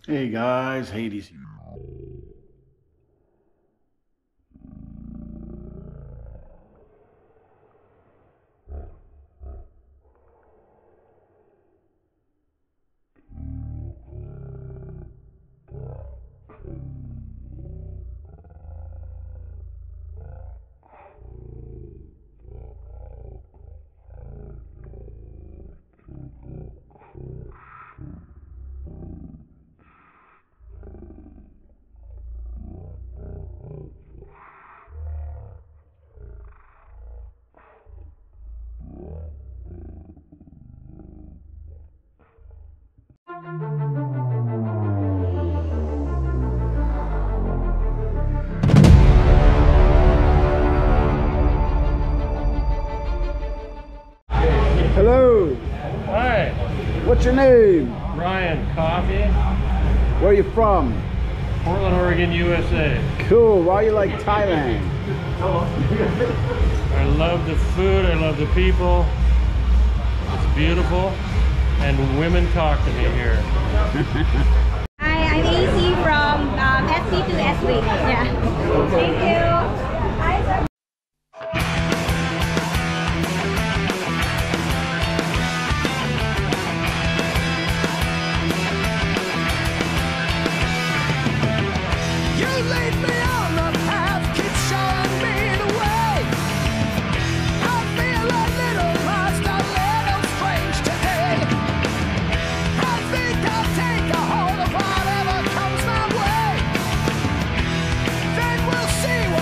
Hey guys, Hades here. Hello. Hi. What's your name? Ryan, coffee. Where are you from? Portland, Oregon, USA. Cool. Why you like Thailand? I love the food. I love the people. It's beautiful. And women talk to me here. Hi, I'm Elise from SB to SB. Yeah. Thank you. See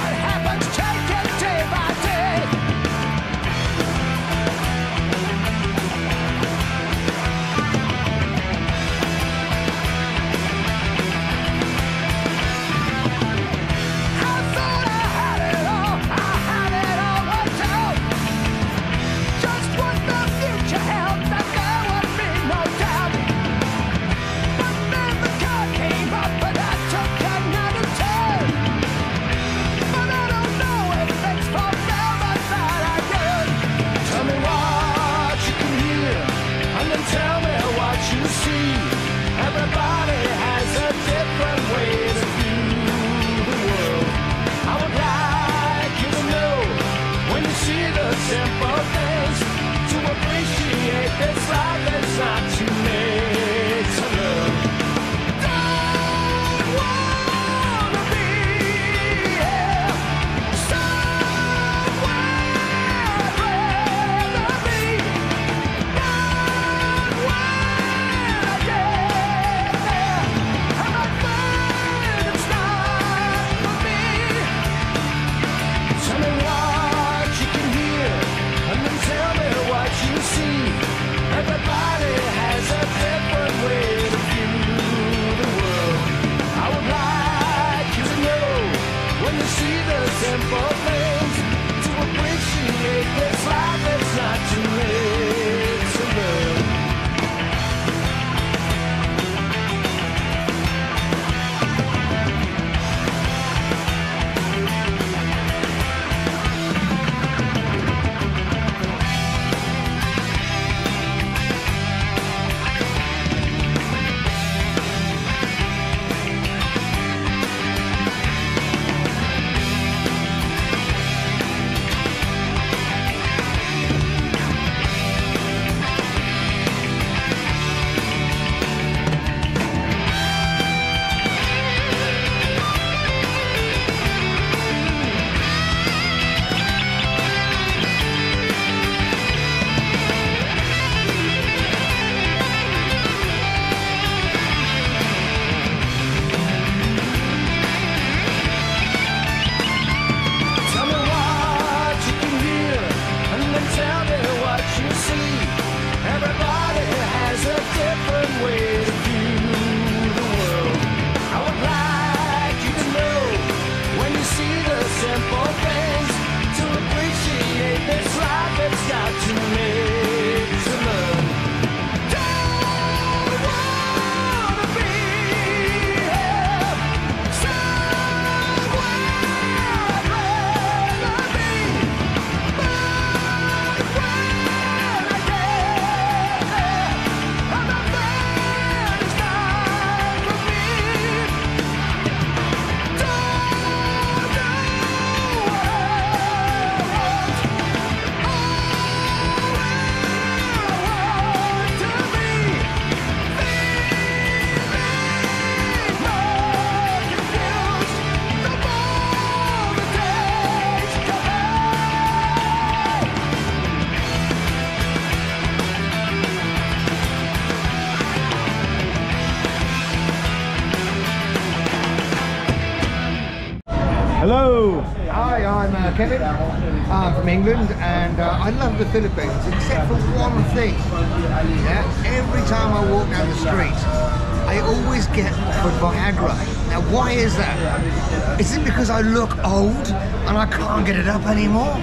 Hello. Hi, I'm Kevin. I'm from England, and I love the Philippines, except for one thing. Yeah, every time I walk down the street, I always get for Viagra. Now, why is that? Is it because I look old and I can't get it up anymore?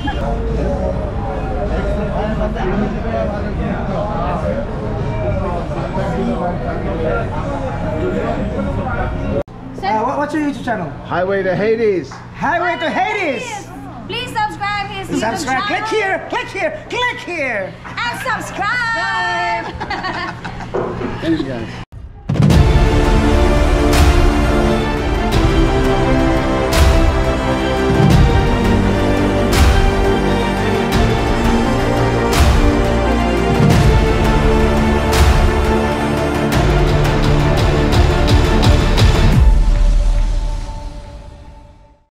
What's your YouTube channel? Highway to Hades. Highway to Hades! Please subscribe his YouTube Subscribe, click channel. here, click here, click here! And subscribe! Thank you guys.